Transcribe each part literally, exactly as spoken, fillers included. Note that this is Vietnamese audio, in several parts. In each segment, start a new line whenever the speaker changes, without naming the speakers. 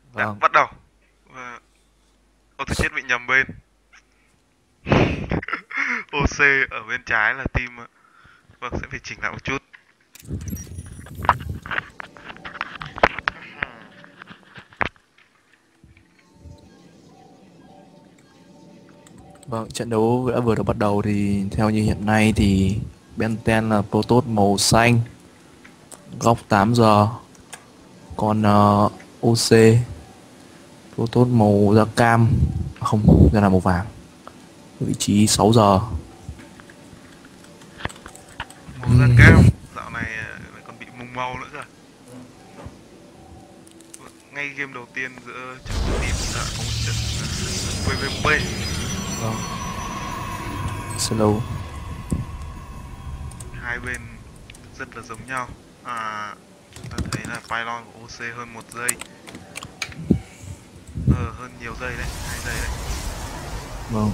Đã
Vâng.
bắt đầu. Và... Ô tôi chết bị nhầm bên. ô xê ở bên trái là team. Vâng, sẽ phải chỉnh lại một chút.
Vâng, trận đấu đã vừa được bắt đầu thì theo như hiện nay thì Benten là Protoss màu xanh, góc tám giờ, còn uh, ô xê Protoss màu da cam, à không, ra là màu vàng, vị trí sáu giờ.
Màu da cam, dạo này ờ, lại còn bị mùng màu nữa cơ. Ngay game đầu tiên giữa trận team đã có một trận pê vê pê.
Vâng, slow.
Hai bên rất là giống nhau. À, chúng ta thấy là pylon của ô xê hơn một giây. Ờ, hơn nhiều giây đấy, hai giây đấy,
Vâng.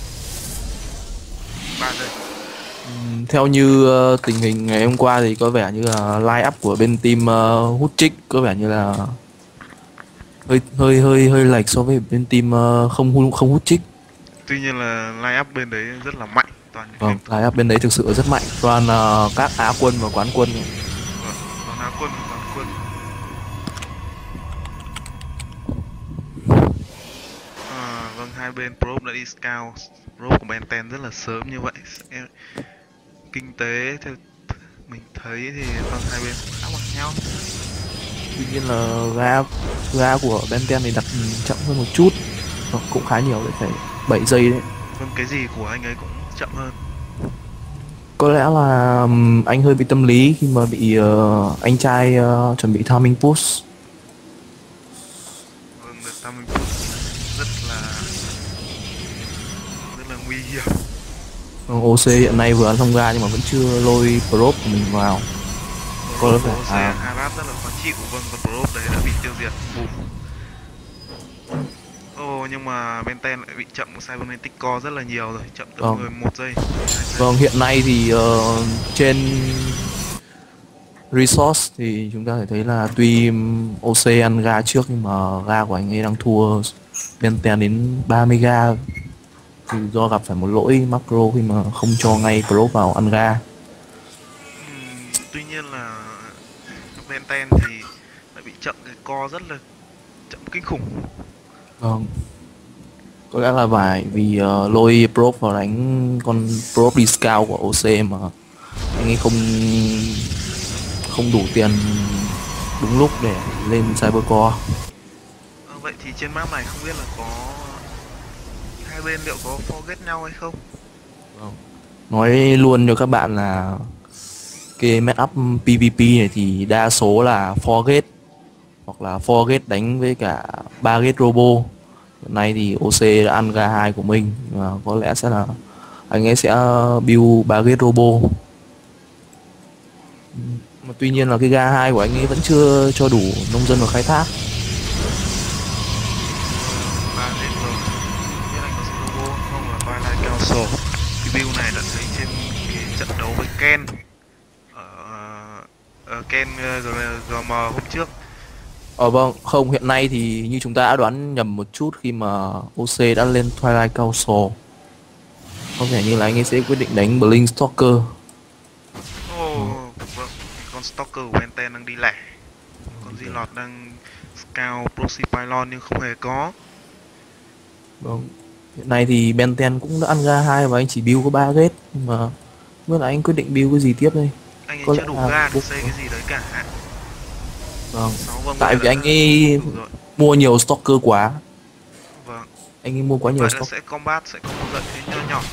ba giây.
Ừm, Theo như ờ, tình hình ngày hôm qua thì có vẻ như là line up của bên team uh, hút trích có vẻ như là hơi hơi hơi hơi lệch so với bên team ờ, không hút không hút trích.
Tuy nhiên là line up bên đấy rất là mạnh, toàn những
Vâng,
game thủ.
line up bên đấy thực sự rất mạnh, toàn ờ, các Á quân và quán quân.
Vâng, toàn Á quân và toàn quân. À, vâng, hai bên Prop đã đi scout. Prop của Benten rất là sớm như vậy sẽ kinh tế theo mình thấy thì vâng hai bên cũng khá bằng nhau.
Tuy nhiên là ga ga của Benten thì đặt chậm hơn một chút. Vâng, cũng khá nhiều đấy, phải bảy giây đấy.
Vâng, cái gì của anh ấy cũng chậm hơn.
Có lẽ là ừm, anh hơi bị tâm lý khi mà bị ờ, anh trai ờ, chuẩn bị timing push.
Vâng, được Tammy Push rất là rất là nguy hiểm.
Vâng, ô xê hiện nay vừa ăn xong ga nhưng mà vẫn chưa lôi prop của mình vào. Có
Prop
lẽ
của
phải
ô xê
à,
Harad rất là khó chịu. Vâng, và Prop đấy đã bị tiêu diệt. Bùm. Ồ, nhưng mà Benten lại bị chậm của Cybernetic Core rất là nhiều rồi, chậm tầm
vâng.
mười một giây, mười hai giây.
Vâng, hiện nay thì ờ, trên resource thì chúng ta thể thấy là tuy ô xê ăn ga trước nhưng mà ga của anh ấy đang thua Benten đến ba mươi ga, thì do gặp phải một lỗi macro khi mà không cho ngay prop vào ăn ga.
Ừm, tuy nhiên là Benten thì lại bị chậm cái core rất là chậm kinh khủng.
Vâng, có lẽ là phải vì ờ, lôi prop vào đánh con prop đi scout của ô xê mà anh ấy không không đủ tiền đúng lúc để lên cybercore.
Ờ, vậy thì trên map này không biết là có hai bên liệu có forget nhau hay không?
Vâng. Nói luôn cho các bạn là cái matchup pê vê pê này thì đa số là four gate hoặc là four gate đánh với cả ba gate robo. Hiện nay thì ô xê đã ăn ga hai của mình và có lẽ sẽ là anh ấy sẽ build ba gate robo. Mà tuy nhiên là cái ga hai của anh ấy vẫn chưa cho đủ nông dân vào khai thác.
Ba lên rồi. Không biết anh có sử dụng robot không, là Twilight Council. Cái build này đã thấy trên cái trận đấu với Ken ở, ở Ken ờ, giê em hôm trước.
Ờ vâng, không, hiện nay thì như chúng ta đã đoán nhầm một chút khi mà ô xê đã lên Twilight Council. Có vẻ như là anh ấy sẽ quyết định đánh Blink Stalker.
Ồ,
Ờ,
vâng, con Stalker của Benten đang đi lẻ. Con
để-
Zilot đang scout Proxy Pylon nhưng không hề có.
vâng. Hiện nay thì Benten cũng đã ăn ga hai và anh chỉ build có ba gate, nhưng mà không biết là anh quyết định build cái gì tiếp đây.
Anh ấy
Có lẽ
chưa đủ
là
ga để xây cái gì đấy cả.
vâng,
Sáu vâng, bây
tại
giờ
vì anh
đã
ấy
đủ rồi.
mua nhiều Stalker quá.
Vâng,
Anh ấy mua quá nhiều
vậy là
Stalker.
sẽ combat sẽ có một lợi thế nho nhỏ.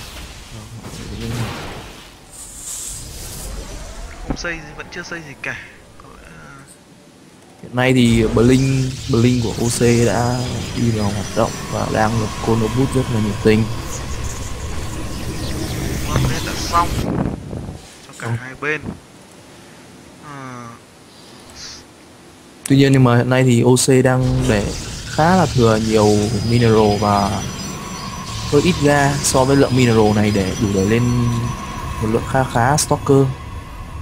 Không xây gì, vẫn chưa xây gì cả. Có lẽ là-
Hiện nay thì Blink Blink của ô xê đã đi vào hoạt động và đang được Call of Duty rất là nhiệt tình.
Vâng, update đã xong cho cả
Vâng.
hai bên. À,
Tuy nhiên nhưng mà hiện nay thì ô xê đang để khá là thừa nhiều mineral và hơi ít ga so với lượng mineral này để đủ để lên một lượng khá khá stalker.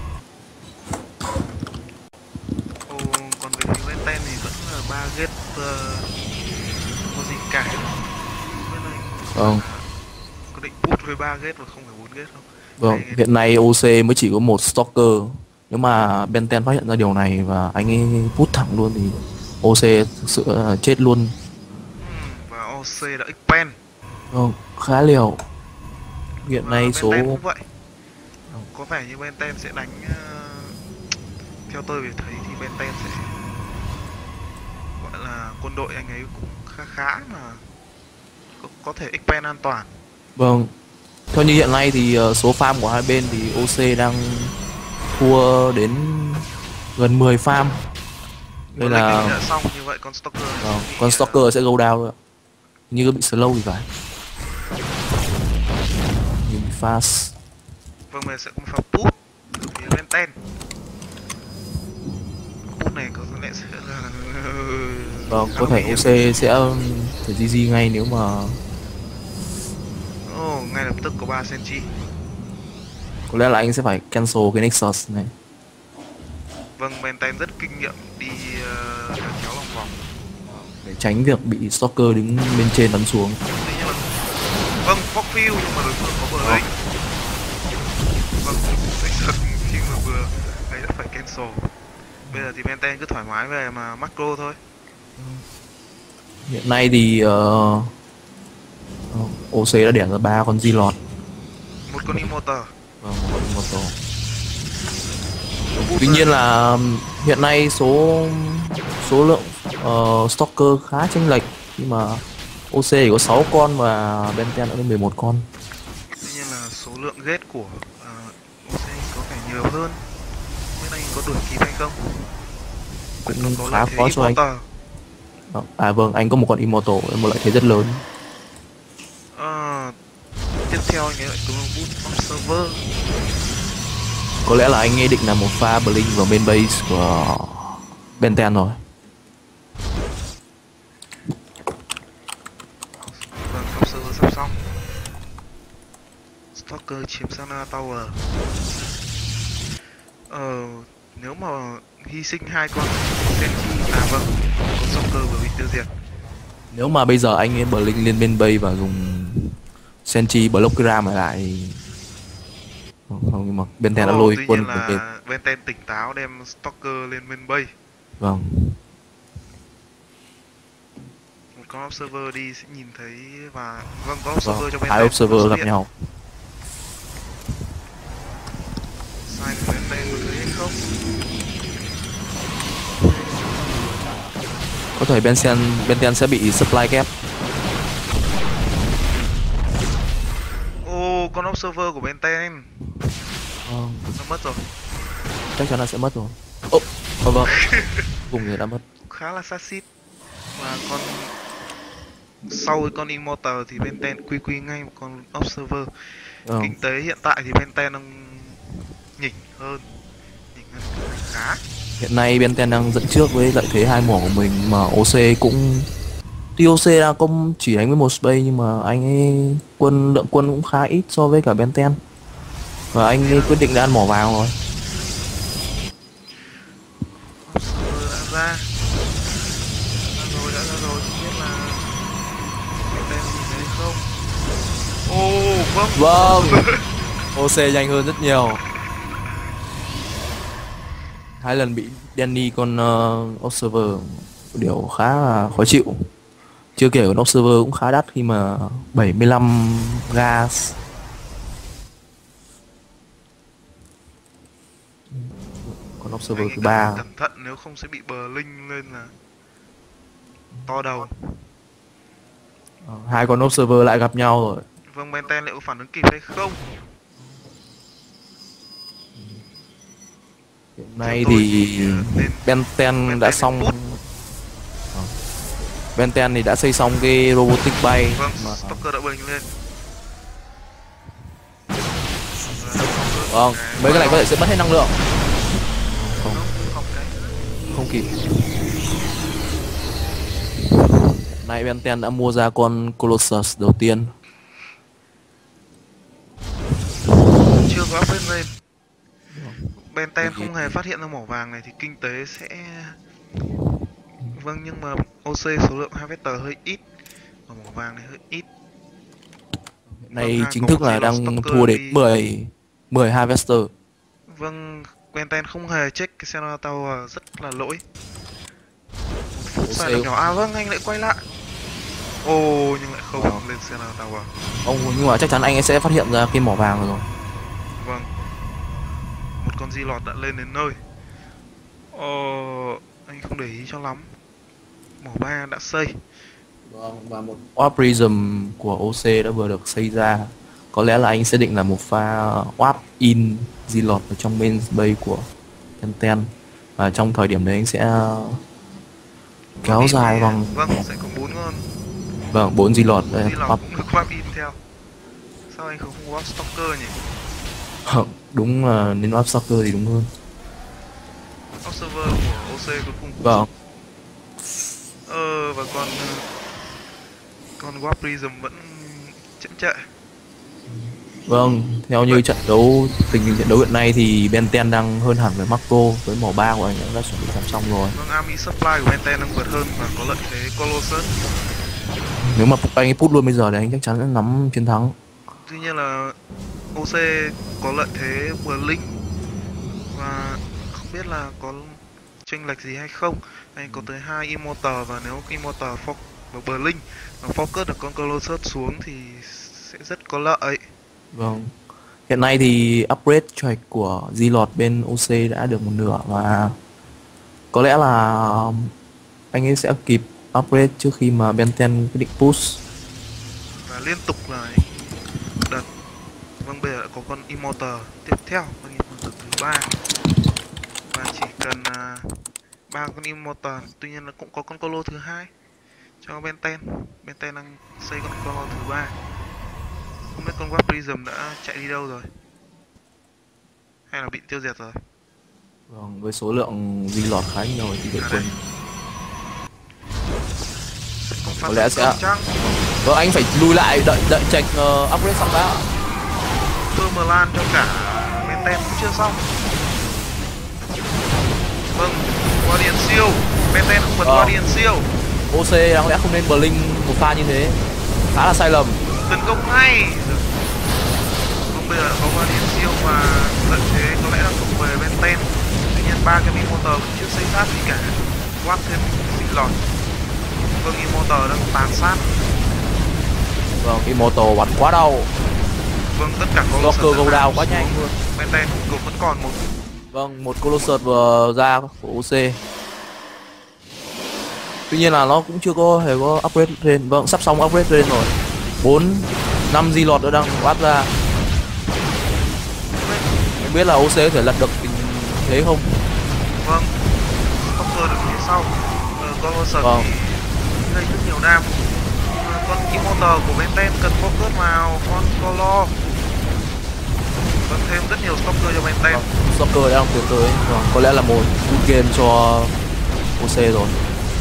ô, còn về phía bên ten thì vẫn là ba gate không có gì cả. Bên này
Vâng.
có định put với ba gate và không phải bốn gate không?
Vâng,
Hay
hiện nay ô xê mới chỉ có một stalker. Nếu mà Benten phát hiện ra điều này và anh ấy put thẳng luôn thì ô xê thực sự là chết luôn.
ừm, và ô xê đã expand.
Vâng, khá liều. Hiện
Và
nay số
Benten cũng vậy. Có vẻ như Benten sẽ đánh ờ, theo tôi về thấy thì Benten sẽ gọi là quân đội anh ấy cũng khá khá mà có, có thể expand an toàn.
vâng, theo như hiện nay thì ờ, số farm của hai bên thì ô xê đang thua đến gần mười farm. Đây
Một lệnh
là
đã xong như vậy con Stalker
vâng,
sẽ bị,
con
ờ,
stalker sẽ go down rồi ạ. Như bị slow thì phải. Như bị fast.
vâng mình sẽ có một pha put từ phía Benten. Put này có lẽ sẽ là
Vâng,
khá
có
là
thể
nguy hiểm.
ô xê sẽ phải gi gi ngay nếu mà
Ồ, ngay lập tức có ba Senchi.
có lẽ là anh sẽ phải cancel cái Nexus này
Vâng, Benten rất kinh nghiệm đi uh, kéo lòng vòng.
để tránh việc bị stalker đứng bên trên bắn xuống.
Tuy nhiên là vâng, Fogfield nhưng mà đối phương có bờ link. Vâng, Nexus khi mà vừa ấy đã phải cancel. Bây giờ thì Benten cứ thoải mái về mà macro thôi.
Hiện nay thì uh, ô xê đã đẻ ra ba con G-Lord.
Một con Immortal.
Vâng, một con Immortal. Tuy nhiên là hiện nay số số lượng uh, stalker khá chênh lệch khi mà ô xê chỉ có sáu con và Benten đã lên mười một con.
Tuy nhiên là số lượng gate của uh, ô xê có vẻ nhiều hơn. Bên anh có đuổi kịp hay không?
Cũng
Có
khá
lợi thế
khó cho anh.
Immortal.
À vâng, anh có một con Immortal, một lợi thế rất lớn.
Ờ, tiếp theo anh ấy lại có một boot observer.
Có lẽ là anh ấy định là một pha blink vào main base của Benten rồi.
Vâng, observer sắp xong. Stalker chiếm Sana Tower. Ờ, nếu mà hy sinh hai con Senchi, à vâng, con Stalker vừa bị tiêu diệt.
Nếu mà bây giờ anh ấy blink lên main base và dùng Senchi block cái ram lại thì không, nhưng mà Benten đã
Ồ,
lôi
tuy
quân
nhiên
về bên.
là Benten tỉnh táo đem Stalker lên main base.
Vâng.
Một con observer đi sẽ nhìn thấy và vâng có observer
Vâng,
cho Benten.
hai observer gặp nhau.
Sai của Benten có thấy hay không?
Có thể Benten Benten sẽ bị supply gap.
Ô, con observer của Benten
Vâng,
nó mất rồi.
chắc chắn là sẽ mất rồi. Ồ, oh, vâng. Cùng người đã mất.
Khá là sát xít. Và con sau cái con Immortal thì Benten quy quy ngay một con observer.
Vâng.
Kinh tế hiện tại thì Benten đang nhỉnh hơn, nhỉnh hơn khá.
Hiện nay Benten đang dẫn trước với lợi thế hai mỏ của mình mà ô xê cũng tuy ô xê đang công chỉ đánh với một space nhưng mà anh ấy quân lượng quân cũng khá ít so với cả Benten. Và anh ấy quyết định đã ăn mỏ vàng rồi.
Observer đã ra. Ra rồi, đã ra rồi, không biết là Benten nhìn thấy không? Ồ, vâng.
Vâng. ô xê nhanh hơn rất nhiều. Hai lần bị Danny con uh, observer, điều khá là khó chịu. Chưa kể con observer cũng khá đắt khi mà bảy mươi lăm gas. Con observer
Anh
thứ
ấy
ba.
cần cẩn thận nếu không sẽ bị bờ linh lên là to đầu.
Ờ, hai con observer lại gặp nhau rồi.
Vâng, Benten liệu có phản ứng kịp hay không?
Hiện nay
Theo tôi
thì
thì, ờ, nên-
Benten
Benten
đã
nên
xong.
put.
Ờ. Benten thì đã xây xong cái robotic bay
Vâng,
mà
Stalker đã bơi lên.
vâng, mấy cái này có thể sẽ mất hết năng lượng. Không,
Không, không cái
không kịp. Nay Benten đã mua ra con Colossus đầu tiên.
chưa có up lên. Benten không hề phát hiện ra mỏ vàng này thì kinh tế sẽ Vâng, nhưng mà ô xê số lượng harvester hơi ít, và mỏ vàng này hơi ít.
Hiện
Vâng,
nay
ha,
chính
có
thức
một gì
là
là
đang
stalker
thua đến
đi.
mười mười harvester.
Vâng, Quentin không hề check cái Sentinel Tower, rất là lỗi. Một phút sai
ô xê
lầm nhỏ. À vâng, anh lại quay lại. Ồ, nhưng lại không
Ờ.
lên Sentinel Tower.
Ông nhưng mà chắc chắn anh ấy sẽ phát hiện ra cái mỏ vàng rồi.
Vâng, một con di lọt đã lên đến nơi. Ờ, anh không để ý cho lắm. Mỏ ba đã xây.
Vâng, và một Warp Prism của ô xê đã vừa được xây ra. Có lẽ là anh sẽ định là một pha Warp in Zilot ở trong main base của Tenten. Và trong thời điểm đấy anh sẽ kéo
In
dài
thì-
bằng
Vâng, sẽ có bốn con
vâng bốn Zilot đây.
di lọt
Warp.
cũng được warp in theo. Sao anh không warp stalker nhỉ?
Đúng là nên Warp Stalker thì đúng hơn.
Observer của ô xê cuối cùng cũng
Vâng.
Ờ, và con ờ, con Warp Prism vẫn chậm chệ.
Vâng, theo như trận đấu, tình hình trận đấu hiện nay thì Benten đang hơn hẳn với Marco, với mỏ ba của anh đã chuẩn bị sẵn xong rồi.
Vâng, Army Supply của Benten đang vượt hơn và có lợi thế Colossus.
Nếu mà anh ấy put luôn bây giờ thì anh chắc chắn sẽ nắm chiến thắng.
Tuy nhiên là ô xê có lợi thế Blink và không biết là có chênh lệch gì hay không. Anh có tới hai Immortal và nếu Immortal fo- và Blink mà focus được con Colossus xuống thì sẽ rất có lợi.
Vâng. Hiện nay thì upgrade track của Zilot bên ô xê đã được một nửa và có lẽ là anh ấy sẽ kịp upgrade trước khi mà Benten quyết định push.
Và liên tục là đợt. Vâng, bây giờ đã có con Immortal tiếp theo, con Immortal thứ ba và chỉ cần ba uh, con Immortal. Tuy nhiên là cũng có con Colo thứ hai cho Benten. Benten đang xây con Colo thứ ba. Không biết con Warp Prism đã chạy đi đâu rồi, hay là bị tiêu diệt rồi.
Vâng, với số lượng Zilot khá nhiều thì đội
À
quân.
Có
lẽ sẽ-
chăng
Vâng, anh phải lùi lại đợi đợi check uh, upgrade xong đã.
Permalan cho cả Benten cũng chưa xong. Vâng, Guardian siêu. Benten không bật
Ờ.
Guardian siêu.
ô xê đáng lẽ không nên Blink một pha như thế. Khá là sai lầm.
Tấn công ngay. Không, bây giờ có Guardian siêu và lợi thế có lẽ đang thuộc về Benten. Tuy nhiên ba cái Immortal vẫn chưa xây sát gì cả. Quát thêm Zilot. Vâng, Immortal đang tàn sát.
Vâng, Immortal bắn quá đau.
Vâng, tất cả có
Blocker go down quá nhanh luôn.
Benten cũng vẫn còn một.
Vâng, một Colossus vừa ra của ô xê. Tuy nhiên là nó cũng chưa có hề có upgrade lên. Vâng, sắp xong upgrade lên rồi. bốn năm Zilot nữa đang bắt ra. Không biết là ô xê có thể lật được tình thế không?
Vâng, Stalker được phía sau. Ờ, Colossus
Vâng.
thì gây rất nhiều đam. Ờ, con Immortal của Benten cần focus vào con Colo. Vâng, thêm rất nhiều Stalker cho Benten.
Vâng, Stalker đang tiến tới. Vâng, có lẽ là một good game cho ô xê rồi.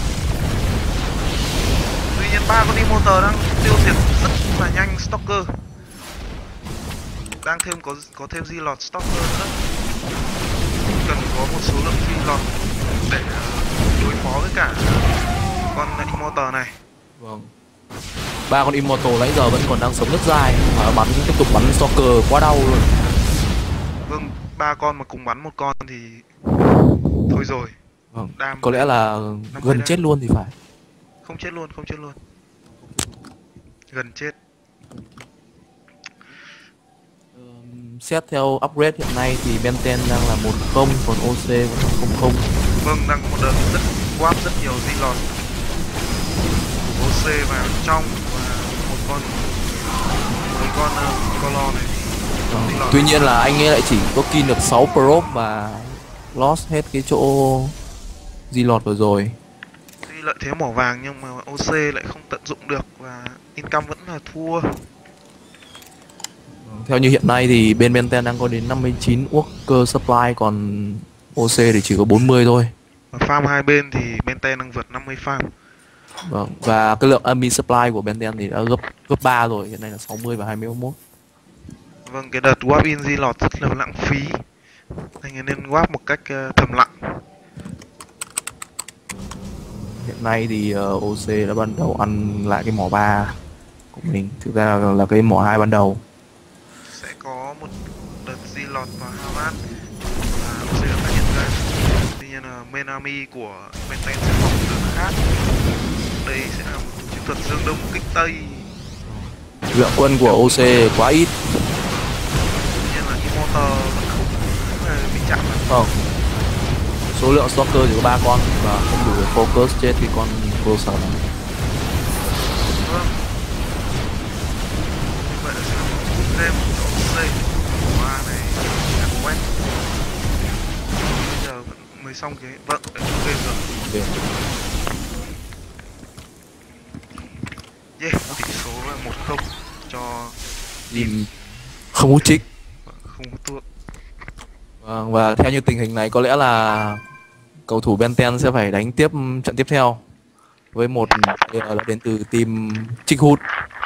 Tuy nhiên ba con Immortal đang tiêu diệt rất là nhanh Stalker. Đang thêm có có thêm Zilot Stalker nữa. Cần có một số lượng Zilot để ờ, đối phó với cả con Immortal này.
Vâng. Ba con Immortal nãy giờ vẫn còn đang sống rất dài mà bắn tiếp tục bắn Stalker quá đau luôn.
Vâng, ba con mà cùng bắn một con thì thôi rồi.
Vâng.
Đam
Có lẽ là gần
đam.
chết luôn thì phải.
Không chết luôn, không chết luôn. Gần chết.
Ừm, Xét theo upgrade hiện nay thì Benten đang là một không, còn ô xê vẫn là không không.
Vâng, đang có một đợt rất warp rất nhiều Zilot ô xê vào trong và một con một con uh, Colo này thì
Vâng.
Zilot.
Tuy nhiên là anh ấy lại chỉ có kill được sáu probe và lost hết cái chỗ Zilot vừa rồi.
Tuy lợi thế mỏ vàng nhưng mà ô xê lại không tận dụng được và income vẫn là thua.
Theo như hiện nay thì bên Benten đang có đến năm mươi chín worker supply, còn ô xê thì chỉ có bốn mươi thôi.
Và farm hai bên thì Benten đang vượt năm mươi farm.
Vâng. Và cái lượng admin supply của Benten thì đã gấp gấp ba rồi, hiện nay là sáu mươi và hai mươi mốt.
Vâng, cái đợt warp in Zilot rất là lãng phí. Anh ấy nên warp một cách uh, thầm lặng.
hiện nay thì uh, ô xê đã bắt đầu ăn lại cái mỏ ba của mình, thực ra là, là cái mỏ hai ban đầu.
Sẽ có một đợt di lọt vào Harvard và ô xê đã phát hiện ra. Tuy nhiên là main army của Benten sẽ phòng từ khác. Đây sẽ là một chiến thuật dương đông kích tây.
Lực lượng quân của ô xê quá ít.
Tuy nhiên là Immortal vẫn không ờ, bị chạm vào.
Không, số lượng stalker chỉ có ba con và không đủ để focus chết cái con closer này.
Vâng. Như vậy là sẽ là một good game cho ô xê. Hoa này đã quét. Bây giờ vẫn mới xong cái vâng đã good game rồi.
Okay.
Yeah, tỷ số là một không cho
Team không hút trích.
không có tuột.
Vâng, và theo như tình hình này có lẽ là cầu thủ Benten sẽ phải đánh tiếp trận tiếp theo với một là đến từ team Trích Hút.